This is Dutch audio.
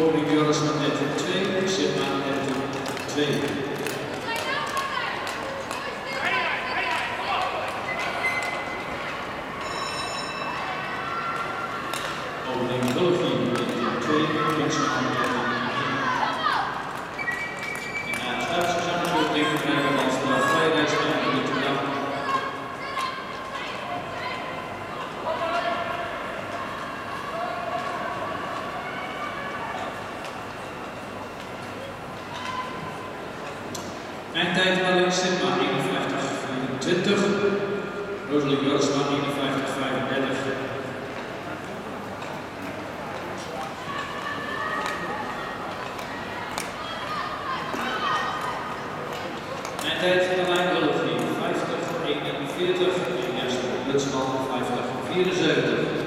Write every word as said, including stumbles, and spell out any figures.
Opening Joris van dertien twee, Sigma dertien twee. Opening Wilfie dertien twee, Prinsenman dertien één. En na de startselectie tegen de als de vrijdag in de toegang. Mijn tijd wel in Sigma eenenvijftig vierentwintig, Rosalie Jorisma eenenvijftig vijfendertig. Mijn tijd van de lijn Wilfie vijftig eenenveertig en Jasper Lutsman vijftig vierenzeventig.